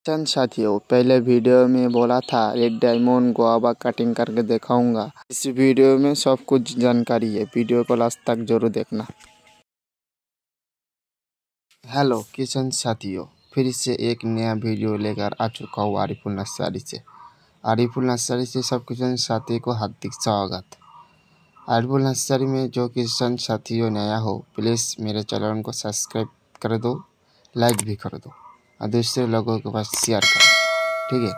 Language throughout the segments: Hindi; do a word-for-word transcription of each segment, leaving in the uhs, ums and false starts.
चंद साथियों, पहले वीडियो में बोला था रेड डायमंड गुआवा कटिंग करके दिखाऊंगा। इस वीडियो में सब कुछ जानकारी है, वीडियो को लास्ट तक जरूर देखना। हेलो किसान साथियों, फिर से एक नया वीडियो लेकर आ चुका हूँ आरिफुल नर्सरी से। आरिफुल नर्सरी से सब किसान साथी को हार्दिक स्वागत। आरिफुल नर्सरी में जो किसान साथियों नया हो, प्लीज़ मेरे चैनल को सब्सक्राइब कर दो, लाइक भी कर दो और दूसरे लोगों के पास शेयर करो, ठीक है।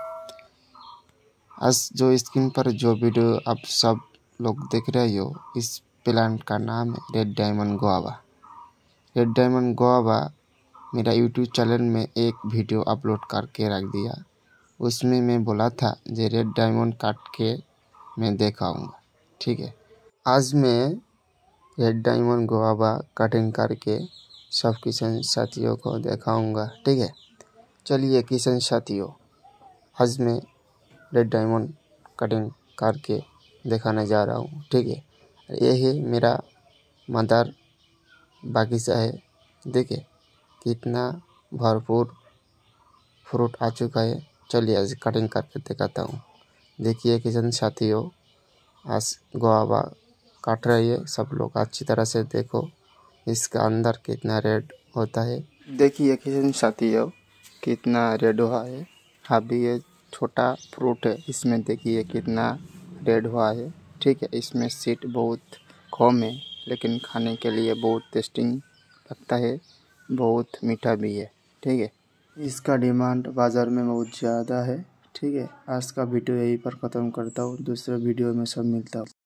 आज जो स्क्रीन पर जो वीडियो आप सब लोग देख रहे हो, इस प्लांट का नाम है red diamond guava. Red diamond guava मेरा यूट्यूब चैनल में एक वीडियो अपलोड करके रख दिया। उसमें मैं बोला था जे रेड डायमंड काट के मैं दिखाऊंगा, ठीक है। आज मैं रेड डायमंड गुआवा कटिंग करके सब किसान साथियों को दिखाऊंगा, ठीक है। चलिए किसान साथियों, आज मैं रेड डायमंड कटिंग करके दिखाने जा रहा हूँ, ठीक है। यही मेरा मदर बागीचा है, देखिए कितना भरपूर फ्रूट आ चुका है। चलिए आज कटिंग करके दिखाता हूँ। देखिए किसान साथियों, आज गुआवा काट रही है, सब लोग अच्छी तरह से देखो इसका अंदर कितना रेड होता है। देखिए किसान साथियों, कितना रेड हुआ है। अभी ये छोटा फ्रूट है, इसमें देखिए कितना रेड हुआ है, ठीक है। इसमें सीड बहुत कम है, लेकिन खाने के लिए बहुत टेस्टिंग लगता है, बहुत मीठा भी है, ठीक है। इसका डिमांड बाज़ार में बहुत ज़्यादा है, ठीक है। आज का वीडियो यहीं पर ख़त्म करता हूँ, दूसरे वीडियो में सब मिलता हूँ।